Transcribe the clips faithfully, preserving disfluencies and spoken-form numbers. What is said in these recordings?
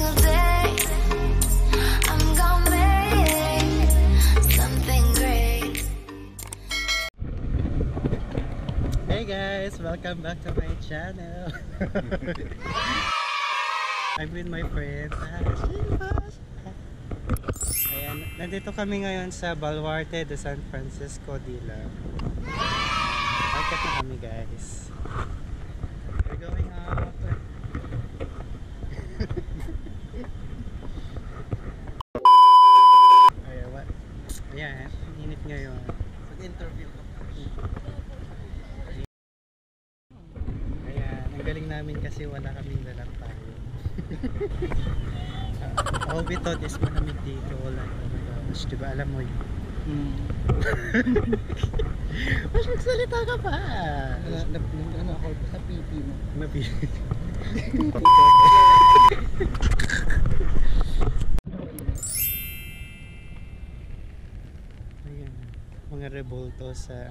single day. I'm gonna make something great. Hey guys, welcome back to my channel. I'm with my friend. Ayan, nandito kami ngayon sa Baluarte de San Francisco Dila. Market na kami guys. We're going out. Ayan, what? Ayan, init ngayon. Mag-interview ko. Ayan, ang galing namin kasi wala kaming dalang tayo. uh, all we thought is malamig dito. Like, oh my gosh, diba alam mo yun? Hmm. Mas magsalita ka pa. Ano ako sa P P mo? Mabi. Ayan, mga revolto sa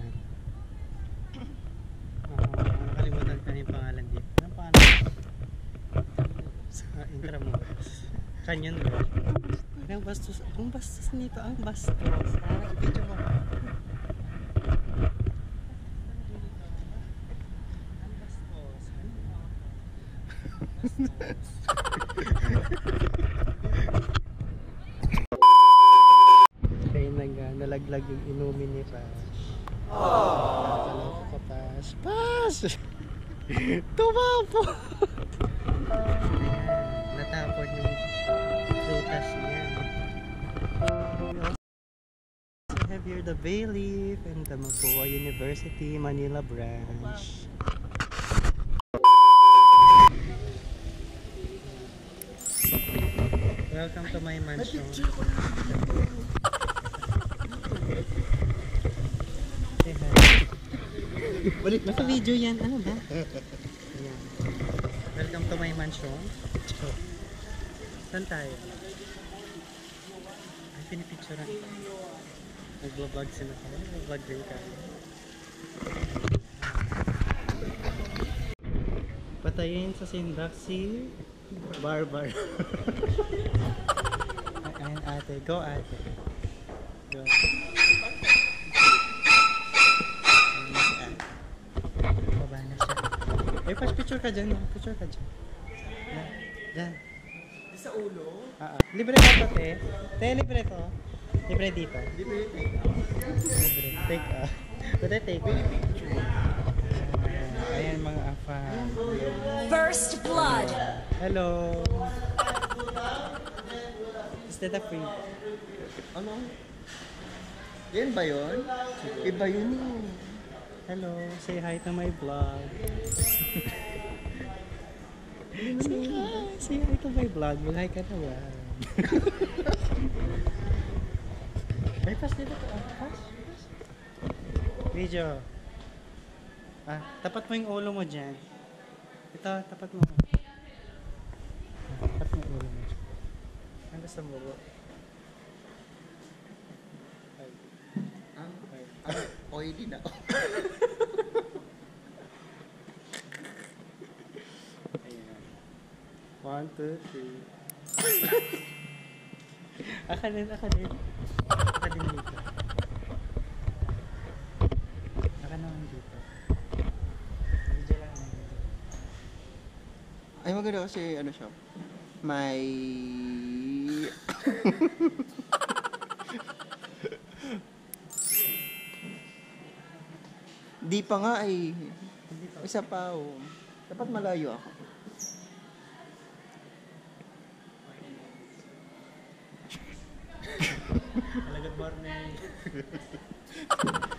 uh, nakalimutan ko na yung pangalan dito. Anong pangalan? Sa Intramuros. Canyon Road. Ang bastos, ang bastos nito, ang bastos. Ah, i-video mo. Ang bastos. Kaya nag, nalaglag yung inumin ni Pash. Aww. Ka Pash. Pash! Tumapo! Natapon yung prutas niya. We have here the Bay Leaf and the Mapua University Manila branch. Welcome to my mansion. Balik na sa video yan. Ano ba? Ayan. Welcome to my mansion. Saan tayo? Ay, pinipicturean ko. Nag-vlog sila tayo. Nag-vlog din tayo. Patayin sa sindak si Barbar. Ayan ate. Go ate. Go. Baba na siya. Eh, pas picture ka dyan. Picture ka dyan. Yan. Yan. Sa ulo? Ah, libre ba ito, te? Te, libre to? Libre dito? Libre take. Libre. Take, ah. Pwede take. Uh, ayan mga afa. First blood. Hello. Is that a free? Ano? Yan ba yun? Iba yun yun. Hello. Say hi to my vlog. Say hi. Say hi to my vlog. Mag-hi ka na ba? Ay, pass dito to. Ah, pass. Pass. Video. Ah, tapat mo yung ulo mo dyan. Ito, tapat mo. Ah, tapat mo yung ulo mo dyan. Ang gusto mo ba? Ay. Ang Ay. ang oily na. Ayan. One, two, three. Aka din, aka din. Aka din dito. Aka naman dito. Video lang naman dito. Ay, maganda kasi ano siya. May... Di pa nga ay. Isa pa oh. Dapat malayo ako. Good morning.